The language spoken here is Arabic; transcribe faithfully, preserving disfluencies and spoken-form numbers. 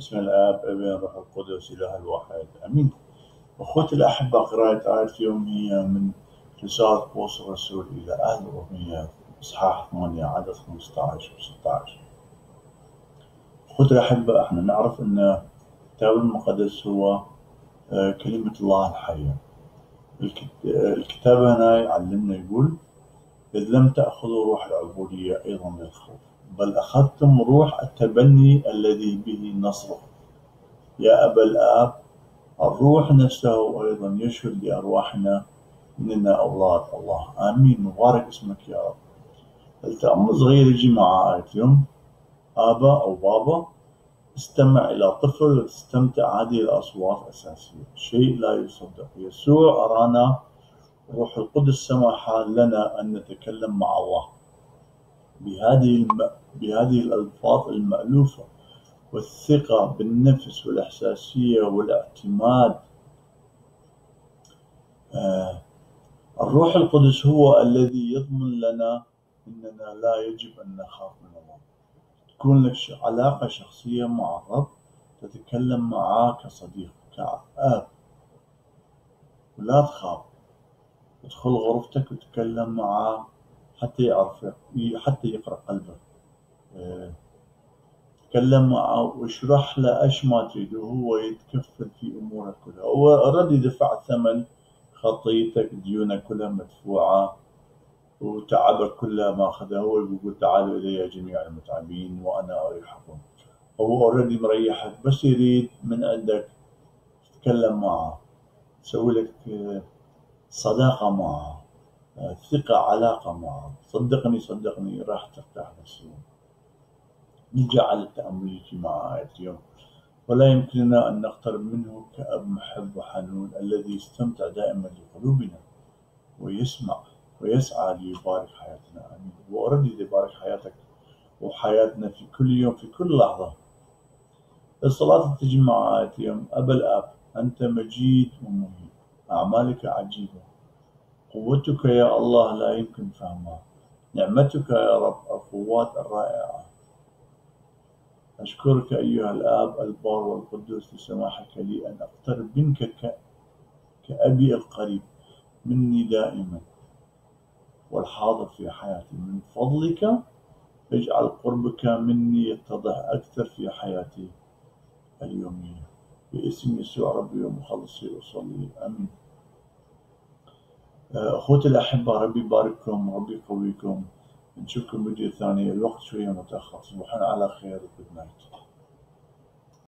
بسم الآب ابن روح القدس إله الواحد آمين. أخوتي الأحبة، قراءة آية اليوم هي من رسالة بولس الرسول إلى أهل رومية إصحاح ثمانية عدد خمسة عشر و ستة عشر. أخوتي الأحبة، احنا نعرف أن الكتاب المقدس هو كلمة الله الحية. الكتاب هنا يعلمنا يقول: إذ لم تأخذوا روح العبودية أيضا للخوف، بل أخذتم روح التبني الذي به نصرخ يا أبا الآب. الروح نفسه أيضا يشهد لأرواحنا إننا أولاد الله. آمين. مبارك اسمك يا رب. التأمل صغير يجي مع آية اليوم. آبا أو بابا، استمع إلى طفل وتستمتع. هذه الأصوات أساسية، شيء لا يصدق. يسوع أرانا، روح القدس سمح لنا أن نتكلم مع الله بهذه الم... بهذه الألفاظ المألوفة، والثقة بالنفس والإحساسية والاعتماد. آه الروح القدس هو الذي يضمن لنا أننا لا يجب أن نخاف من الله. تكون لك علاقة شخصية مع الرب، تتكلم معاه كصديق كأب، ولا تخاف. ادخل غرفتك وتكلم معاه حتى يعرفك، حتى يقرأ قلبك. آه تكلم معه واشرح له ايش ما تريد، وهو يتكفل في امورك كلها. هو اوريدي دفع ثمن خطيتك، ديونك كلها مدفوعه، وتعبك كله ماخذه. هو يقول: تعالوا الي جميع المتعبين وانا اريحكم. هو اوريدي مريحك، بس يريد من عندك تتكلم معه، تسوي لك صداقه معه، ثقه، علاقه معه. صدقني صدقني راح ترتاح نفسيا. نجي على التأمل مع آية اليوم. ولا يمكننا أن نقترب منه كأب محب وحنون الذي يستمتع دائما لقلوبنا ويسمع ويسعى ليبارك حياتنا. آمين. وأريد يبارك حياتك وحياتنا في كل يوم، في كل لحظة. الصلاة تجي مع آية اليوم. أبا الآب، أنت مجيد ومهيب، أعمالك عجيبة، قوتك يا الله لا يمكن فهمها، نعمتك يا رب القوات الرائعة. أشكرك أيها الآب البار والقدوس لسماحك لي أن أقترب منك كأبي القريب مني دائما والحاضر في حياتي. من فضلك اجعل قربك مني يتضح أكثر في حياتي اليومية. باسم يسوع ربي ومخلصي أصلي، آمين. أخوتي الأحبة، ربي يبارككم، ربي يقويكم. نشوفكم فيديو ثاني. الوقت شوية متأخر. تصبحون على خير. Good night.